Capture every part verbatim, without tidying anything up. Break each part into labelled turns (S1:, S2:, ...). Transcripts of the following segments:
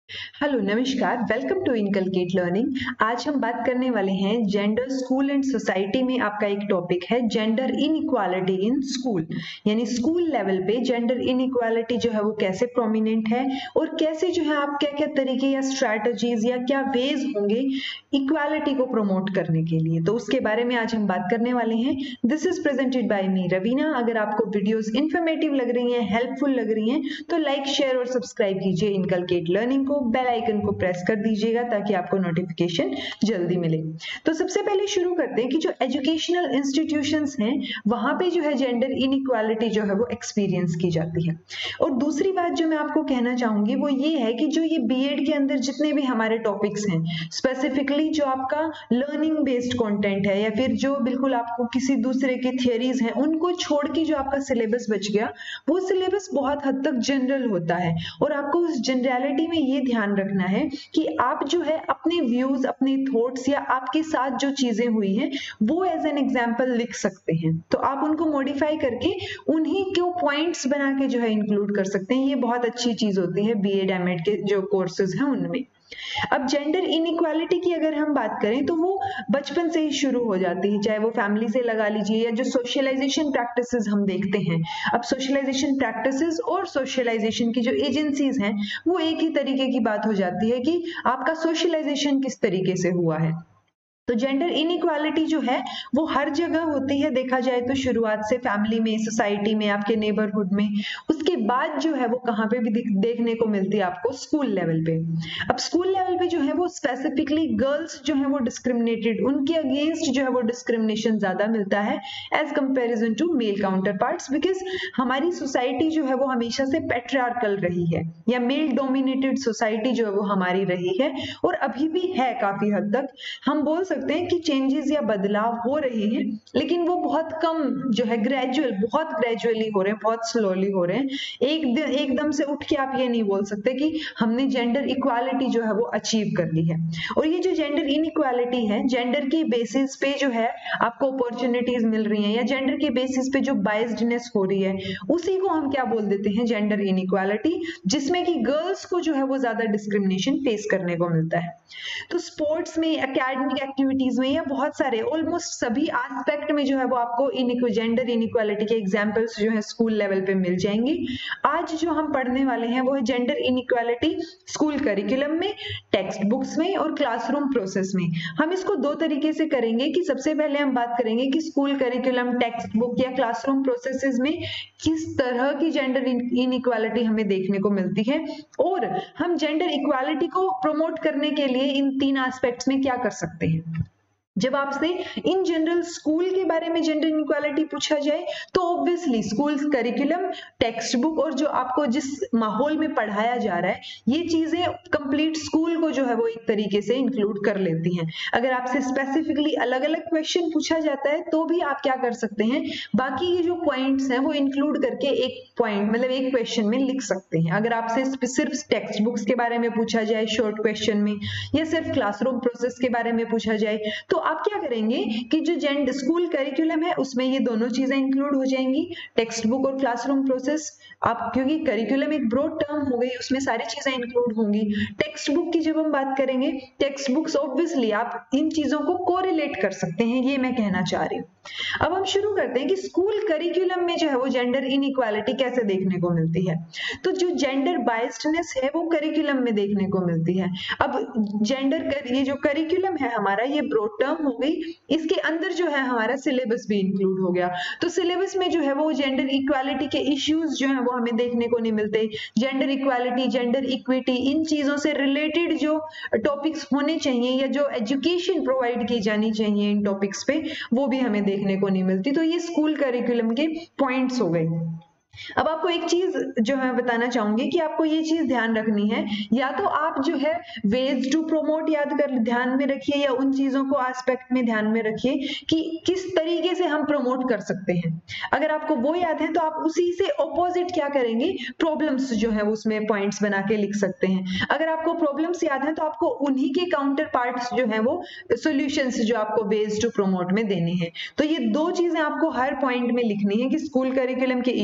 S1: Hello नमस्कार, welcome to inculcate learning. आज हम बात करने वाले हैं जेंडर स्कूल एंड सोसाइटी में। आपका एक टॉपिक है जेंडर इनइक्वालिटी इन स्कूल, यानी स्कूल लेवल पे जेंडर इनइक्वालिटी जो है वो कैसे प्रोमिनेंट है और कैसे जो है आप क्या क्या तरीके या स्ट्रैटेजीज या क्या वेज होंगे इक्वालिटी को प्रमोट करने के लिए, तो उसके बारे में आज हम बात करने वाले हैं। This is presented by me Raveena. अगर आपको वीडियोस इंफॉर्मेटिव लग रही हैं, हेल्पफुल लग रही हैं, तो लाइक शेयर और सब्सक्राइब कीजिए इनकलकेट लर्निंग को, बेल आइकन को प्रेस कर दीजिएगा ताकि आपको नोटिफिकेशन जल्दी मिले। तो सबसे पहले शुरू करते हैं कि जो एजुकेशनल इंस्टीट्यूशंस हैं वहां पे जो है जेंडर इनइक्वालिटी जो है वो एक्सपीरियंस की जाती है। और दूसरी बात जो मैं आपको कहना चाहूंगी वो ये है कि जो ये बीएड के अंदर जितने भी हमारे टॉपिक्स हैं, स्पेसिफिकली जो आपका लर्निंग बेस्ड कंटेंट है या फिर जो बिल्कुल आपको किसी दूसरे की थियरीज हैं उनको छोड़ के जो आपका सिलेबस बच गया, वो सिलेबस बहुत हद तक जनरल होता है। और आपको उस जनरलिटी में ये ध्यान रखना है कि आप जो है अपने व्यूज, अपने थॉट्स या आपके साथ जो चीजें हुई हैं वो एज एन एग्जांपल लिख सकते हैं, तो आप उनको मॉडिफाई करके उन्हीं को पॉइंट्स बना के जो है इंक्लूड कर सकते हैं। ये बहुत अच्छी चीज होती है बीएड एमएड के जो कोर्सेज हैं उनमें। अब जेंडर इनइक्वालिटी की अगर हम बात करें तो वो बचपन से ही शुरू हो जाती है, चाहे वो फैमिली से लगा लीजिए या जो सोशलाइजेशन प्रैक्टिसेस हम देखते हैं। अब सोशलाइजेशन प्रैक्टिसेस और सोशलाइजेशन की जो एजेंसीज हैं वो एक ही तरीके की बात हो जाती है कि आपका सोशलाइजेशन किस तरीके से हुआ है। तो जेंडर इनइक्वालिटी जो है वो हर जगह होती है, देखा जाए तो शुरुआत से फैमिली में, सोसाइटी में, आपके नेबरहुड में, उसके बाद जो है वो कहाँ पे भी देखने को मिलती है आपको, स्कूल लेवल पे। अब स्कूल लेवल पे जो है वो स्पेसिफिकली गर्ल्स जो है वो डिस्क्रिमिनेटेड, उनके अगेंस्ट जो है वो डिस्क्रिमिनेशन ज्यादा मिलता है as comparison to male counterparts, because हमारी सोसाइटी जो है वो हमेशा से पेट्रियार्कल रही है या मेल डोमिनेटेड सोसाइटी जो है वो हमारी रही है और अभी भी है काफी हद तक। हम बोल सकते हैं कि चेंजेस या बदलाव हो रहे हैं, लेकिन वो बहुत कम जो है, ग्रेजुअल, बहुत ग्रेजुअली हो रहे हैं, बहुत स्लोली हो रहे हैं। एक एकदम से उठ के आप ये नहीं बोल सकते कि हमने जेंडर इक्वालिटी जो है वो अचीव कर ली है। और ये जो जेंडर इनइक्वालिटी है, जेंडर के बेसिस पे जो है आपको अपॉर्चुनिटीज मिल रही हैं या जेंडर के बेसिस पे जो बायस्डनेस हो रही है, उसी को हम क्या बोल देते हैं, जेंडर इनइक्वालिटी, जिसमें कि गर्ल्स को जो है वो ज्यादा डिस्क्रिमिनेशन फेस करने को मिलता है। तो स्पोर्ट्स में, एकेडमिक एक्टिविटीज में या बहुत सारे ऑलमोस्ट सभी एस्पेक्ट में जो है वो आपको इन जेंडर इनइक्वालिटी के एग्जांपल्स जो है स्कूल लेवल पे मिल जाएंगे। आज जो हम पढ़ने वाले हैं वो है जेंडर इनइक्वालिटी स्कूल करिकुलम में, टेक्स्ट बुक्स में और क्लासरूम प्रोसेस में। हम इसको दो तरीके से करेंगे कि सबसे पहले हम बात करेंगे कि स्कूल करिकुलम, टेक्स्ट बुक या क्लासरूम प्रोसेसेस में किस तरह की जेंडर इनइक्वालिटी हमें देखने को मिलती है और हम जेंडर इक्वालिटी को प्रमोट करने के लिए इन तीन एस्पेक्ट्स में क्या कर सकते हैं। जब आपसे इन जनरल स्कूल के बारे में जेंडर इनइक्वालिटी पूछा जाए तो obviously school curriculum, textbook और जो आपको जिस माहौल में पढ़ाया जा रहा है, ये चीजें कंप्लीट स्कूल को जो है वो एक तरीके से इंक्लूड कर लेती हैं। अगर आपसे स्पेसिफिकली अलग अलग क्वेश्चन पूछा जाता है तो भी आप क्या कर सकते हैं, बाकी ये जो पॉइंट्स हैं वो इंक्लूड करके एक पॉइंट, मतलब एक क्वेश्चन में लिख सकते हैं। अगर आपसे सिर्फ टेक्स्ट बुक्स के बारे में पूछा जाए शॉर्ट क्वेश्चन में या सिर्फ क्लासरूम प्रोसेस के बारे में पूछा जाए, तो आप क्या करेंगे कि जो जेंडर स्कूल करिकुलम है उसमें ये दोनों चीजें इंक्लूड हो जाएंगी, टेक्स्ट बुक और क्लासरूम प्रोसेस। आप, क्योंकि करिकुलम एक ब्रॉड टर्म हो गई, उसमें सारी चीजें इंक्लूड होंगी। टेक्स्ट बुक की जब हम बात करेंगे, टेक्स्ट बुक्स ऑब्वियसली आप इन चीजों को कोरिलेट कर सकते हैं, ये मैं कहना चाह रही हूँ। अब हम शुरू करते हैं कि स्कूल करिकुलम में जो है वो जेंडर इनइक्वालिटी कैसे देखने को मिलती है। तो जो जेंडर बायस्डनेस है वो करिकुलम में देखने को मिलती है। अब जेंडर कर, ये जो करिकुलम है हमारा, ये ब्रॉड टर्म हो गई, इसके अंदर जो है हमारा सिलेबस भी इंक्लूड हो गया। तो सिलेबस में जो है वो जेंडर इक्वालिटी के इश्यूज जो है वो हमें देखने को नहीं मिलते। जेंडर इक्वालिटी, जेंडर इक्विटी, इन चीजों से रिलेटेड जो टॉपिक्स होने चाहिए या जो एजुकेशन प्रोवाइड की जानी चाहिए इन टॉपिक्स पे, वो भी हमें देखने को नहीं मिलती। तो ये स्कूल करिकुलम के पॉइंट्स हो गए। अब आपको एक चीज जो मैं बताना चाहूंगी कि आपको ये चीज ध्यान रखनी है, या तो आप जो है वेज टू प्रोमोट याद कर ध्यान में रखिए या उन चीजों को एस्पेक्ट में ध्यान में रखिए कि किस तरीके से हम प्रमोट कर सकते हैं। अगर आपको वो याद है तो आप उसी से ऑपोजिट क्या करेंगे, प्रॉब्लम्स जो है उसमें पॉइंट्स बना के लिख सकते हैं। अगर आपको प्रॉब्लम्स याद है तो आपको उन्हीं के काउंटर पार्ट्स जो है वो सोल्यूशंस जो आपको वेज टू प्रोमोट में देने हैं। तो ये दो चीजें आपको हर पॉइंट में लिखनी है कि स्कूल करिकुलम के इश्यूज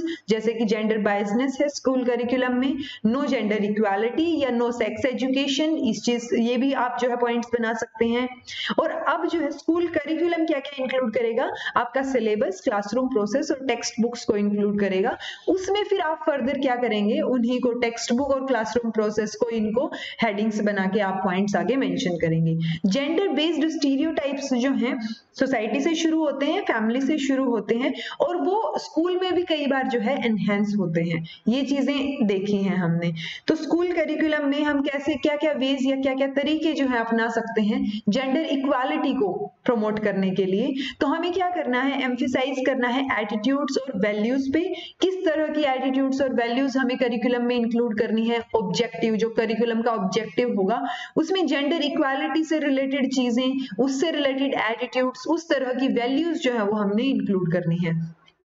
S1: जैसे कि जेंडर बायसनेस है स्कूल करिकुलम में, नो जेंडर इक्वालिटी या नो सेक्स एजुकेशन, इस चीज ये भी आप जो है पॉइंट्स बना सकते हैं। और अब जो है स्कूल करिकुलम क्या क्या इंक्लूड करेगा, आपका सिलेबस, क्लासरूम प्रोसेस और टेक्स्ट बुक्स को इंक्लूड करेगा। उसमें फिर आप फर्दर क्या करेंगे, उन्हीं को टेक्स्ट बुक और क्लासरूम प्रोसेस को इनको हेडिंग्स बना के आप पॉइंट्स आगे मेंशन करेंगे। जेंडर बेस्ड स्टीरियोटाइप्स जो हैं सोसाइटी से शुरू होते हैं, फैमिली से शुरू होते हैं और वो स्कूल में भी कई बार जो है एनहेंस होते हैं। ये चीजें देखी हैं हमने। तो स्कूल करिकुलम में हम कैसे क्या क्या वेज या क्या क्या तरीके जो है अपना सकते हैं जेंडर इक्वालिटी को प्रमोट करने के लिए। तो हमें क्या करना है, एम्फेसाइज करना है एटीट्यूड्स और वैल्यूज पे। किस तरह की एटीट्यूड्स और वैल्यूज हमें करिकुलम में इंक्लूड करनी है। ऑब्जेक्टिव, जो करिकुलम का ऑब्जेक्टिव होगा उसमें जेंडर इक्वालिटी से रिलेटेड चीजें, उससे रिलेटेड एटीट्यूड्स, उस तरह की वैल्यूज जो है वो हमने इंक्लूड करनी है।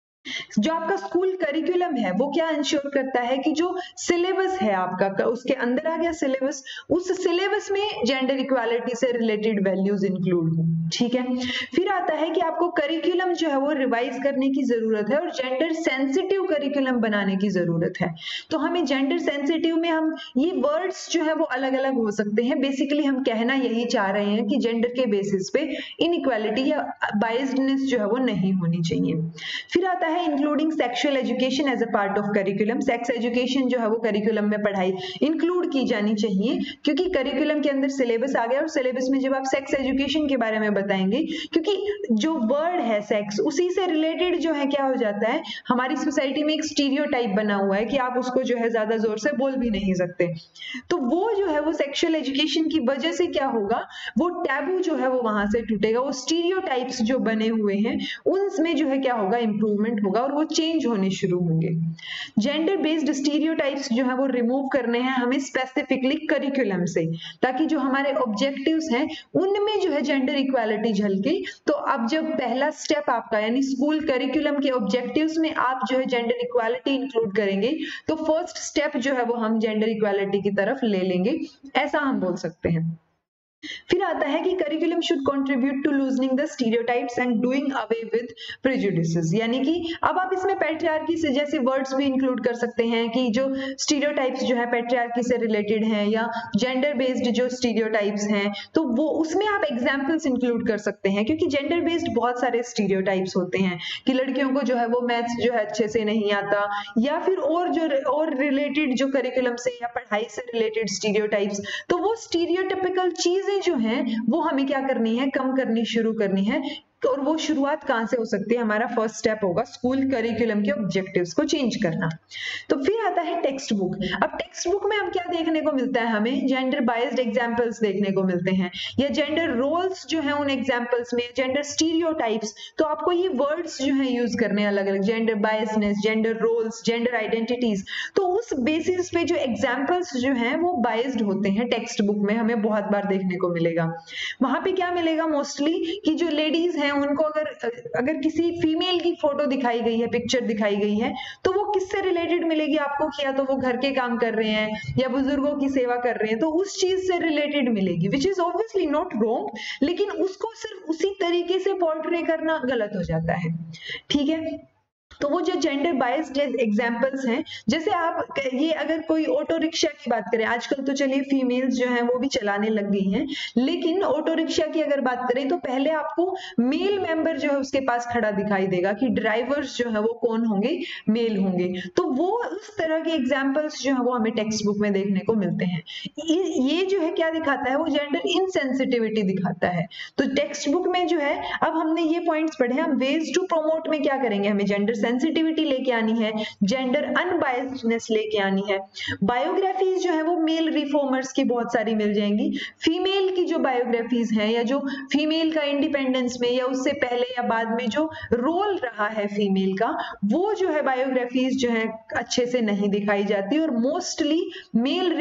S1: जो आपका स्कूल करिकुलम है वो क्या इंश्योर करता है कि जो सिलेबस है आपका, उसके अंदर आ गया सिलेबस, उस सिलेबस में जेंडर इक्वालिटी से रिलेटेड वैल्यूज इंक्लूड हो। ठीक है, फिर आता है कि आपको करिकुलम जो है वो रिवाइज करने की जरूरत है और जेंडर सेंसिटिव करिकुलम बनाने की जरूरत है। तो हमें जेंडर सेंसिटिव में हम ये वर्ड्स जो है वो अलग अलग हो सकते हैं। बेसिकली हम कहना यही चाह रहे हैं कि जेंडर के बेसिस पे इनइक्वालिटी या बायस्डनेस जो है वो नहीं होनी चाहिए। फिर आता है including sexual education as a part of curriculum. Sex education जो है वो करिकुलम में पढ़ाई इंक्लूड की जानी चाहिए, क्योंकि करिकुलम के अंदर सिलेबस आ गया और सिलेबस में जब आप सेक्स एजुकेशन के बारे में बताएंगे, क्योंकि जो वर्ड है सेक्स उसी से रिलेटेड जो है क्या हो जाता है, हमारी सोसाइटी में एक स्टीरियोटाइप बना हुआ है कि आप उसको जो है ज्यादा जोर से बोल भी नहीं सकते। तो वो जो है वो सेक्सुअल एजुकेशन की वजह से क्या होगा, वो टैबू जो है वो वहां से टूटेगा, वो स्टीरियोटाइप्स जो बने हुए हैं उनमें जो है क्या होगा, इंप्रूवमेंट होगा और वो चेंज होने शुरू होंगे। जेंडर बेस्ड स्टीरियोटाइप्स जो है वो रिमूव करने हैं हमें स्पेसिफिकली करिकुलम से, ताकि जो हमारे ऑब्जेक्टिव्स हैं उनमें जो है जेंडर इक्वालिटी झलके। तो अब जब पहला स्टेप आपका यानी स्कूल करिकुलम के ऑब्जेक्टिव्स में आप जो है जेंडर इक्वालिटी इंक्लूड करेंगे, तो फर्स्ट स्टेप जो है वो हम जेंडर इक्वालिटी की तरफ ले लेंगे, ऐसा हम बोल सकते हैं। फिर आता है कि curriculum should contribute to loosening the stereotypes and doing away with prejudices. यानी कि अब आप इसमें पैट्रियार्की से जैसे वर्ड्स भी इंक्लूड कर सकते हैं कि जो स्टीरियोटाइप्स जो है पैट्रियार्की से रिलेटेड हैं या जेंडर बेस्ड जो स्टीरियोटाइप्स हैं, तो वो उसमें आप एग्जांपल्स इंक्लूड कर सकते हैं, क्योंकि जेंडर बेस्ड बहुत सारे स्टीरियोटाइप्स होते हैं कि लड़कियों को जो है वो मैथ्स जो है अच्छे से नहीं आता, या फिर और जो और रिलेटेड जो करिकुलम से या पढ़ाई से रिलेटेड स्टीरियोटाइप्स। तो वो स्टीरियोटिपिकल चीज जो हैं वो हमें क्या करनी है, कम करनी शुरू करनी है। और वो शुरुआत कहां से हो सकती है, हमारा फर्स्ट स्टेप होगा स्कूल करिकुलम के ऑब्जेक्टिव्स को चेंज करना। तो फिर आता है टेक्स्ट बुक। अब टेक्स्ट बुक में हम क्या देखने को मिलता है, हमें जेंडर बायस्ड एग्जांपल्स देखने को मिलते हैं या जेंडर रोल्स जो है उन एग्जांपल्स में, जेंडर स्टीरियोटाइप्स। तो आपको ये वर्ड्स जो है यूज करने अलग अलग, gender biasness, gender roles, gender identities. तो उस बेसिस पे जो एग्जांपल्स जो हैं वो बायस्ड होते हैं टेक्स्ट बुक में, हमें बहुत बार देखने को मिलेगा। वहां पे क्या मिलेगा मोस्टली कि जो लेडीज हैं उनको अगर अगर किसी फीमेल की फोटो दिखाई गई है, पिक्चर दिखाई गई है, तो वो किससे रिलेटेड मिलेगी आपको, किया तो वो घर के काम कर रहे हैं या बुजुर्गों की सेवा कर रहे हैं, तो उस चीज से रिलेटेड मिलेगी, which is obviously not wrong, लेकिन उसको सिर्फ उसी तरीके से पोर्ट्रे करना गलत हो जाता है। ठीक है, तो वो जो जेंडर बायस्ड एग्जांपल्स हैं, जैसे आप ये अगर कोई ऑटो रिक्शा की बात करें, आजकल तो चलिए फीमेल्स जो हैं वो भी चलाने लग गई हैं, लेकिन ऑटो रिक्शा की अगर बात करें तो पहले आपको मेल मेंबर जो है उसके पास खड़ा दिखाई देगा कि ड्राइवर्स जो है वो कौन होंगे, मेल होंगे। तो वो उस तरह के एग्जाम्पल्स जो है वो हमें टेक्स्ट बुक में देखने को मिलते हैं। ये जो है क्या दिखाता है, वो जेंडर इनसेंसिटिविटी दिखाता है। तो टेक्स्ट बुक में जो है, अब हमने ये पॉइंट्स पढ़े, हम वेज टू प्रमोट में क्या करेंगे, हमें जेंडर सेंसिटिविटी लेके आनी है, जेंडर अनबायस्डनेस लेके आनी है। बायोग्राफीज जो है वो मेल रिफॉर्मर्स की बहुत सारी मिल जाएंगी। फीमेल की जो बायोग्राफीज हैं या जो फीमेल का इंडिपेंडेंस में या उससे पहले या बाद में जो रोल रहा है फीमेल का, वो जो है बायोग्राफीज जो है अच्छे से नहीं दिखाई जाती और मोस्टली मेल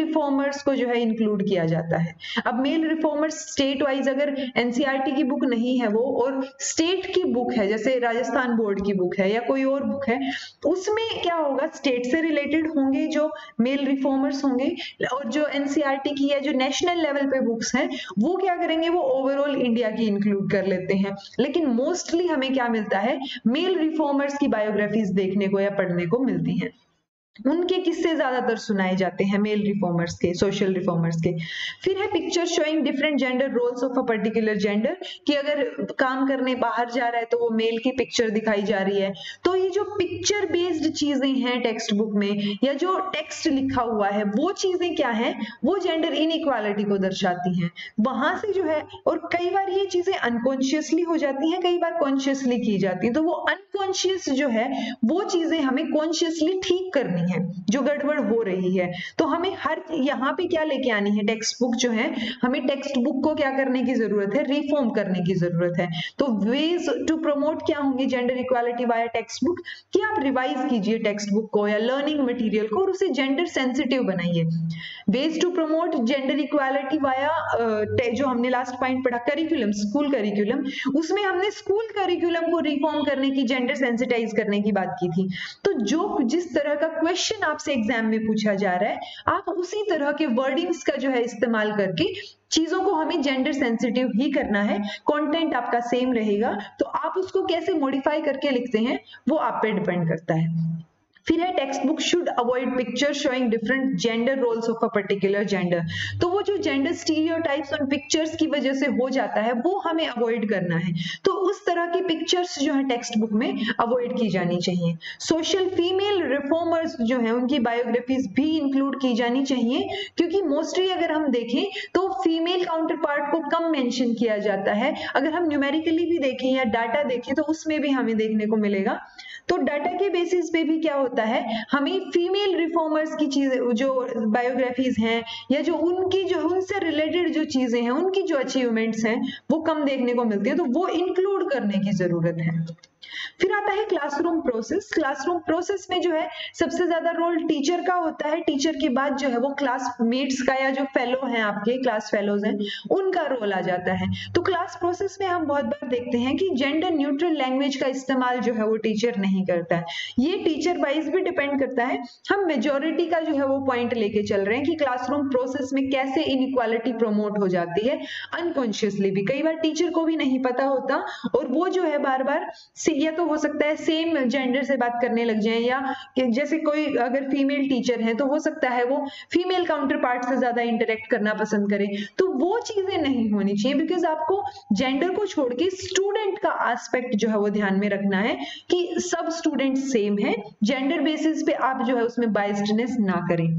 S1: रिफॉर्मर्स को जो है इंक्लूड किया जाता है। अब मेल रिफॉर्मर्स स्टेट वाइज अगर एनसीईआरटी की बुक नहीं है वो और स्टेट की बुक है, जैसे राजस्थान बोर्ड की बुक है या कोई और बुक है, उसमें क्या होगा, स्टेट से रिलेटेड होंगे जो मेल रिफॉर्मर्स होंगे, और जो एनसीईआरटी की या जो नेशनल लेवल पे बुक्स हैं वो क्या करेंगे, वो ओवरऑल इंडिया की इंक्लूड कर लेते हैं। लेकिन मोस्टली हमें क्या मिलता है, मेल रिफॉर्मर्स की बायोग्राफीज देखने को या पढ़ने को मिलती हैं। उनके किस्से ज्यादातर सुनाए जाते हैं मेल रिफॉर्मर्स के, सोशल रिफॉर्मर्स के। फिर है picture showing different gender roles of a particular gender, कि अगर काम करने बाहर जा रहा है तो वो मेल की पिक्चर दिखाई जा रही है। तो ये जो पिक्चर बेस्ड चीजें हैं टेक्स्ट बुक में, या जो टेक्स्ट लिखा हुआ है, वो चीजें क्या है, वो जेंडर इनइक्वालिटी को दर्शाती हैं। वहां से जो है, और कई बार ये चीजें अनकॉन्शियसली हो जाती हैं, कई बार कॉन्शियसली की जाती है। तो वो अनकॉन्शियस जो है वो चीजें हमें कॉन्शियसली ठीक करनी है, जो गड़बड़ हो रही है। तो हमें हर यहाँ पे क्या लेके आनी है, टेक्स्ट बुक जो है, हमें टेक्स्ट बुक को क्या करने की जरूरत है, रिफॉर्म करने की जरूरत है। तो वेज टू प्रमोट क्या होंगे gender equality via textbook, कि आप रिवाइज कीजिए टेक्स्ट बुक को या लर्निंग मटेरियल को और उसे जेंडर सेंसिटिव बनाइए। Ways to promote gender equality via, जो हमने लास्ट पॉइंट पढ़ा, करिकुलम, स्कूल करिकुलम, उसमें हमने स्कूल करिकुलम को रिफॉर्म करने की, जेंडर सेंसिटाइज करने की बात की थी। तो जो जिस तरह का क्वेश्चन आपसे एग्जाम में पूछा जा रहा है, आप उसी तरह के वर्डिंग्स का जो है इस्तेमाल करके चीजों को हमें जेंडर सेंसिटिव ही करना है। कंटेंट आपका सेम रहेगा, तो आप उसको कैसे मॉडिफाई करके लिखते हैं वो आप पे डिपेंड करता है। फिर है textbook should avoid picture showing different gender roles of a particular gender. तो वो जो जेंडर स्टीरियोटाइप्स उन पिक्चर्स की वजह से हो जाता है वो हमें अवॉइड करना है। तो उस तरह की पिक्चर्स जो है टेक्स्ट बुक में अवॉइड की जानी चाहिए। सोशल फीमेल रिफॉर्मर्स जो है उनकी बायोग्राफीज भी इंक्लूड की जानी चाहिए, क्योंकि मोस्टली अगर हम देखें तो फीमेल काउंटर पार्ट को कम मेंशन किया जाता है। अगर हम न्यूमेरिकली भी देखें या डाटा देखें तो उसमें भी हमें देखने को मिलेगा। तो डाटा के बेसिस पे भी क्या होता है, हमें फीमेल रिफॉर्मर्स की चीजें, जो बायोग्राफीज हैं या जो उनकी जो उनसे रिलेटेड जो चीजें हैं, उनकी जो अचीवमेंट्स हैं वो कम देखने को मिलती है, तो वो इंक्लूड करने की जरूरत है। फिर आता है क्लासरूम प्रोसेस। क्लासरूम प्रोसेस में जो है सबसे ज्यादा रोल टीचर का होता है। टीचर के बाद जो है वो क्लासमेट्स का, या जो फेलो हैं आपके क्लास फेलोज हैं, उनका रोल आ जाता है। तो क्लास प्रोसेस में हम बहुत बार देखते हैं कि जेंडर न्यूट्रल लैंग्वेज का इस्तेमाल जो है वो टीचर नहीं करता है। ये टीचर वाइज भी डिपेंड करता है। हम मेजोरिटी का जो है वो पॉइंट लेके चल रहे हैं कि क्लासरूम प्रोसेस में कैसे इनइक्वालिटी प्रमोट हो जाती है अनकॉन्शियसली भी। कई बार टीचर को भी नहीं पता होता और वो जो है बार बार, या तो हो सकता है सेम जेंडर से बात करने लग जाए, या कि जैसे कोई अगर फीमेल टीचर है तो हो सकता है वो फीमेल काउंटर पार्ट से ज्यादा इंटरेक्ट करना पसंद करे। तो वो चीजें नहीं होनी चाहिए, बिकॉज आपको जेंडर को छोड़ के स्टूडेंट का एस्पेक्ट जो है वो ध्यान में रखना है कि सब स्टूडेंट सेम है। जेंडर बेसिस पे आप जो है उसमें बायस्डनेस ना करें।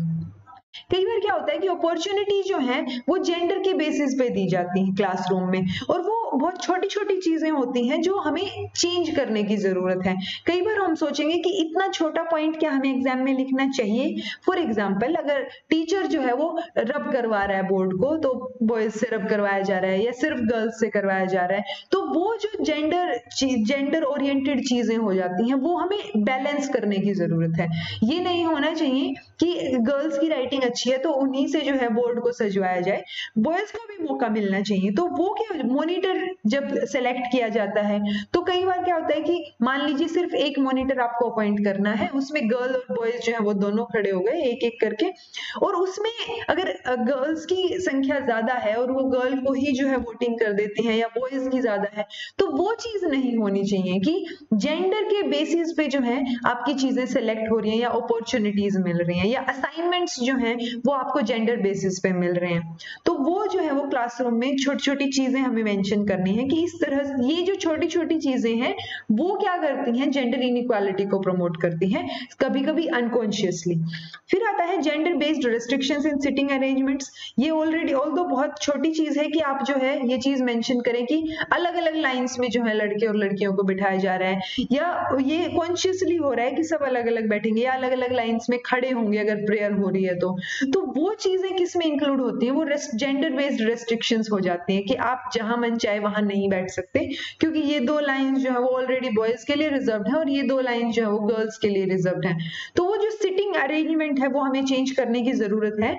S1: कई बार क्या होता है कि अपॉर्चुनिटी जो है वो जेंडर के बेसिस पे दी जाती है क्लासरूम में, और वो बहुत छोटी छोटी चीजें होती हैं जो हमें चेंज करने की जरूरत है। कई बार हम सोचेंगे कि इतना छोटा पॉइंट क्या हमें एग्जाम में लिखना चाहिए। फॉर एग्जाम्पल, अगर टीचर जो है वो रब करवा रहा है बोर्ड को, तो बॉयज से रब करवाया जा रहा है या सिर्फ गर्ल्स से करवाया जा रहा है, तो वो जो जेंडर जेंडर ओरिएंटेड चीजें हो जाती हैं वो हमें बैलेंस करने की जरूरत है। ये नहीं होना चाहिए कि गर्ल्स की राइटिंग अच्छी है तो उन्हीं से जो है बोर्ड को सजवाया जाए, बॉयज को भी मौका मिलना चाहिए। तो वो क्या, मॉनिटर जब सेलेक्ट किया जाता है तो कई बार क्या होता है कि मान लीजिए सिर्फ एक मॉनिटर आपको अपॉइंट करना है, उसमें गर्ल और बॉयज जो है वो दोनों खड़े हो गए एक एक करके, और उसमें अगर गर्ल्स की संख्या ज्यादा है और वो गर्ल को ही जो है वोटिंग कर देती है, या बॉयज की ज्यादा है, तो वो चीज नहीं होनी चाहिए कि जेंडर के बेसिस पे जो है आपकी चीजें सेलेक्ट हो रही हैं या अपॉर्चुनिटीज मिल रही हैं, या असाइनमेंट्स जो हैं वो आपको जेंडर बेसिस पे मिल रहे हैं। तो वो जो है वो क्लासरूम में छोटी छोटी चीजें हमें मेंशन करनी है कि इस तरह ये जो छोटी छोटी चीजें हैं वो क्या करती हैं, जेंडर इनइक्वालिटी को प्रमोट करती हैं, कभी कभी अनकॉन्शियसली। फिर आता है gender based restrictions in sitting arrangements. ये ऑलरेडी ऑल्दो बहुत छोटी चीज है कि आप जो है ये चीज मेंशन करें कि अलग अलग लाइंस में जो है लड़के और लड़कियों को बिठाया जा रहा है, या ये कॉन्शियसली हो रहा है कि सब अलग अलग बैठेंगे या अलग अलग लाइंस में खड़े होंगे अगर प्रेयर हो रही है तो। तो वो चीजें किस में इंक्लूड होती हैं, वो जेंडर बेस्ड रेस्ट्रिक्शंस हो जाती हैं कि आप जहां मन चाहे वहां नहीं बैठ सकते, क्योंकि ये दो लाइन जो है वो ऑलरेडी बॉयज के लिए रिजर्व्ड है और ये दो लाइन जो है वो गर्ल्स के लिए रिजर्व्ड है। तो वो जो सिटिंग अरेंजमेंट है वो हमें चेंज करने की जरूरत है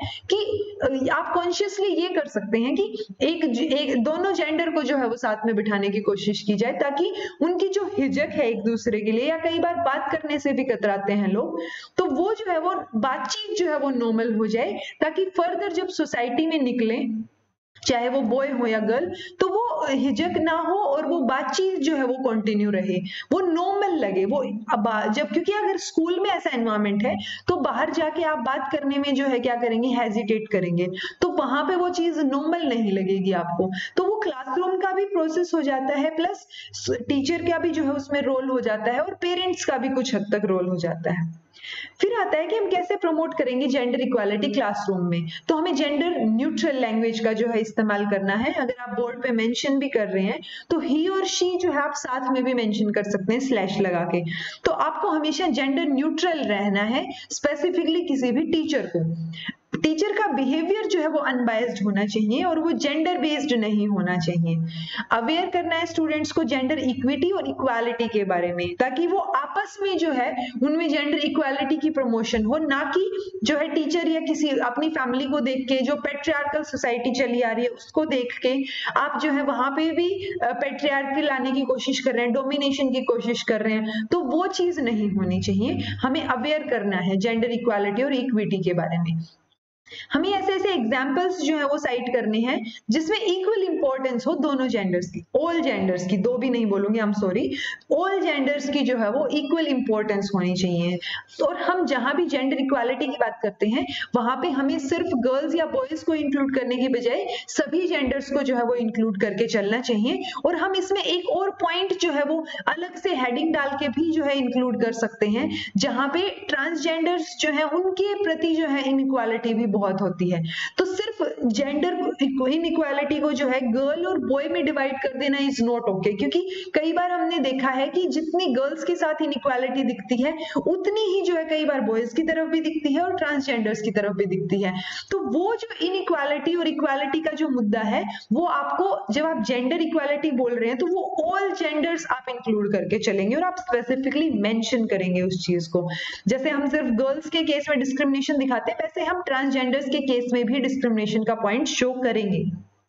S1: कि आप कॉन्शियसली ये कर सकते हैं कि एक, एक दोनों जेंडर को जो है वो साथ में बिठाने की कोशिश की जाए, ताकि उनकी जो हिजक है एक दूसरे के लिए, या कई बार बात करने से भी कतराते हैं लोग, तो वो जो है वो बातचीत जो है वो नॉर्मल हो जाए, ताकि फर्दर जब सोसाइटी में निकले, चाहे वो बॉय हो या गर्ल, तो वो हिजक ना हो और वो बातचीत जो है वो कंटिन्यू रहे, वो नॉर्मल लगे। वो अब जब, क्योंकि अगर स्कूल में ऐसा एनवायरनमेंट है तो बाहर जाके आप बात करने में जो है क्या करेंगे, हेजिटेट करेंगे, तो वहां पे वो चीज नॉर्मल नहीं लगेगी आपको। तो वो क्लासरूम का भी प्रोसेस हो जाता है, प्लस टीचर का भी जो है उसमें रोल हो जाता है, और पेरेंट्स का भी कुछ हद तक रोल हो जाता है। फिर आता है कि हम कैसे प्रमोट करेंगे जेंडर इक्वालिटी क्लासरूम में। तो हमें जेंडर न्यूट्रल लैंग्वेज का जो है इस्तेमाल करना है। अगर आप बोर्ड पे मेंशन भी कर रहे हैं तो ही और शी जो है आप साथ में भी मेंशन कर सकते हैं स्लैश लगा के। तो आपको हमेशा जेंडर न्यूट्रल रहना है, स्पेसिफिकली किसी भी टीचर को। टीचर का बिहेवियर जो है वो अनबायस्ड होना चाहिए और वो जेंडर बेस्ड नहीं होना चाहिए। अवेयर करना है स्टूडेंट्स को जेंडर इक्विटी और इक्वालिटी के बारे में, ताकि वो आपस में जो है उनमें जेंडर इक्वालिटी की प्रमोशन हो, ना कि जो है टीचर या किसी अपनी फैमिली को देख के, जो पेट्रियार्कल सोसाइटी चली आ रही है उसको देख के आप जो है वहां पे भी पेट्रियार्की लाने की कोशिश कर रहे हैं, डोमिनेशन की कोशिश कर रहे हैं। तो वो चीज नहीं होनी चाहिए। हमें अवेयर करना है जेंडर इक्वालिटी और इक्विटी के बारे में। हमें ऐसे ऐसे एग्जाम्पल्स जो है वो साइट करने हैं जिसमें इक्वल इंपॉर्टेंस हो दोनों जेंडर्स की, ऑल जेंडर्स की, दो भी नहीं बोलूंगी, I am sorry, all genders की जो है वो इक्वल इंपॉर्टेंस होनी चाहिए। और हम जहां भी जेंडर इक्वालिटी की बात करते हैं वहां पे हमें सिर्फ गर्ल्स या बॉयज को इंक्लूड करने की बजाय सभी जेंडर्स को जो है वो इंक्लूड करके चलना चाहिए। और हम इसमें एक और पॉइंट जो है वो अलग से हेडिंग डाल के भी जो है इंक्लूड कर सकते हैं, जहां पे ट्रांसजेंडर्स जो है उनके प्रति जो है इनइक्वालिटी भी बहुत होती है। तो सिर्फ जेंडर इनइक्वालिटी को जो है गर्ल और बॉय में डिवाइड कर देना इज नॉट ओके, क्योंकि कई बार हमने देखा है कि जितनी गर्ल्स के साथ इनइक्वालिटी दिखती है उतनी ही जो है कई बार बॉयज की तरफ भी दिखती है और ट्रांसजेंडर्स की तरफ भी दिखती है। तो वो जो इनइक्वालिटी और इक्वालिटी का जो मुद्दा है वो आपको, जब आप जेंडर इक्वालिटी बोल रहे हैं तो वो ऑल जेंडर्स आप इंक्लूड करके चलेंगे और आप स्पेसिफिकली मेंशन करेंगे उस चीज को। जैसे हम सिर्फ गर्ल्स के केस में डिस्क्रिमिनेशन दिखाते हैं, वैसे हम ट्रांसजेंडर के केस में भी डिस्क्रिमिनेशन का पॉइंट शो करेंगे।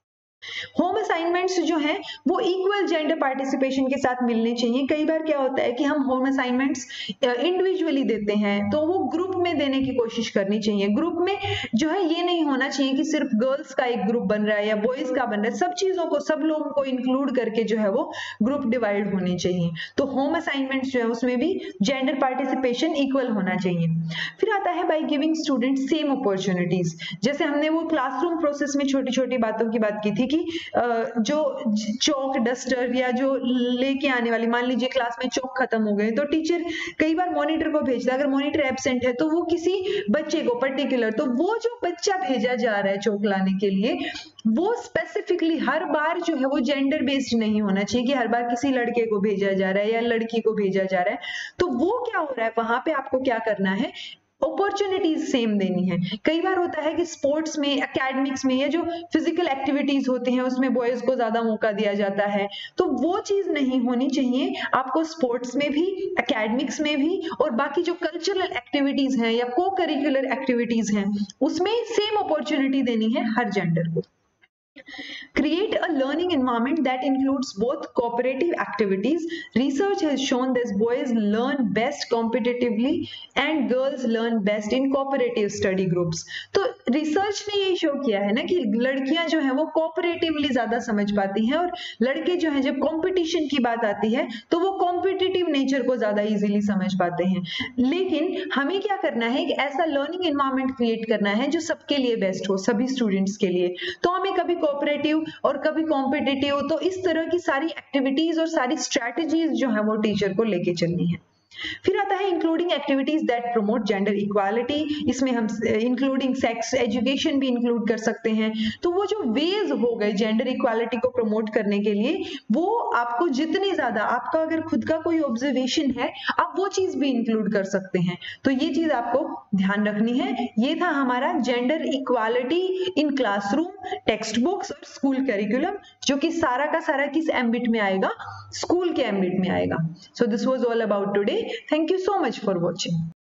S1: होम असाइनमेंट्स जो हैं वो इक्वल जेंडर पार्टिसिपेशन के साथ मिलने चाहिए। कई बार क्या होता है कि हम होम असाइनमेंट्स इंडिविजुअली देते हैं, तो वो ग्रुप में देने की कोशिश करनी चाहिए। ग्रुप में जो है ये नहीं होना चाहिए कि सिर्फ गर्ल्स का एक ग्रुप बन रहा है या बॉयज का बन रहा है, सब चीजों को, सब लोगों को इंक्लूड करके जो है वो ग्रुप डिवाइड होने चाहिए। तो होम असाइनमेंट्स जो है उसमें भी जेंडर पार्टिसिपेशन इक्वल होना चाहिए। फिर आता है by giving student same opportunities. जैसे हमने वो क्लासरूम प्रोसेस में छोटी छोटी बातों की बात की थी कि जो चौक डस्टर या जो लेके आने वाली, मान लीजिए क्लास में चौक खत्म हो गए तो टीचर कई बार मॉनिटर को भेजता है, अगर मॉनिटर एब्सेंट है तो वो किसी बच्चे को पर्टिकुलर, तो वो जो बच्चा भेजा जा रहा है चौक लाने के लिए वो स्पेसिफिकली हर बार जो है वो जेंडर बेस्ड नहीं होना चाहिए कि हर बार किसी लड़के को भेजा जा रहा है या लड़की को भेजा जा रहा है। तो वो क्या हो रहा है, वहां पे आपको क्या करना है, अपॉर्चुनिटीज सेम देनी है। कई बार होता है कि स्पोर्ट्स में, एकेडमिक्स में या जो फिजिकल एक्टिविटीज होती हैं उसमें बॉयज को ज्यादा मौका दिया जाता है, तो वो चीज नहीं होनी चाहिए। आपको स्पोर्ट्स में भी, एकेडमिक्स में भी और बाकी जो कल्चरल एक्टिविटीज हैं या को करिकुलर एक्टिविटीज हैं उसमें सेम अपॉर्चुनिटी देनी है हर जेंडर को। Create a learning environment that includes both cooperative activities. Research has shown that boys learn best competitively and girls learn best in cooperative study groups. तो रिसर्च ने ये show किया है ना कि लड़कियां जो है वो कोऑपरेटिवली ज्यादा समझ पाती हैं और लड़के जो है जब कंपटीशन की बात आती है तो वो कॉम्पिटिटिव नेचर को ज्यादा इजीली समझ पाते हैं। लेकिन हमें क्या करना है, एक ऐसा लर्निंग एनवायरनमेंट क्रिएट करना है जो सबके लिए बेस्ट हो, सभी स्टूडेंट्स के लिए। तो हमें कभी कोऑपरेटिव और कभी कॉम्पिटिटिव, तो इस तरह की सारी एक्टिविटीज और सारी स्ट्रैटेजीज जो है वो टीचर को लेके चलनी है। फिर आता है including activities that promote gender equality. इसमें हम इंक्लूडिंग सेक्स एजुकेशन भी इंक्लूड कर सकते हैं। तो वो जो वेज हो गए जेंडर इक्वालिटी को प्रमोट करने के लिए, वो आपको जितनी ज्यादा, आपका अगर खुद का कोई ऑब्जर्वेशन है, आप वो चीज भी इंक्लूड कर सकते हैं। तो ये चीज आपको ध्यान रखनी है। ये था हमारा gender equality in classroom, text books और स्कूल करिकुलम, जो कि सारा का सारा किस एम्बिट में आएगा, स्कूल के एम्बिट में आएगा। So this was all about today. Thank you so much for watching.